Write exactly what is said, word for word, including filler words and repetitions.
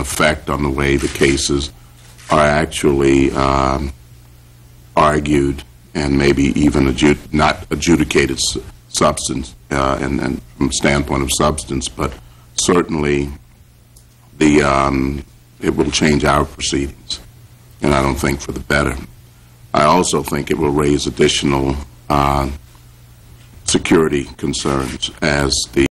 effect on the way the cases are actually um, argued and maybe even adjud not adjudicated su substance uh, and, and from the standpoint of substance, but certainly the um, it will change our proceedings, and I don't think for the better. I also think it will raise additional uh, security concerns as the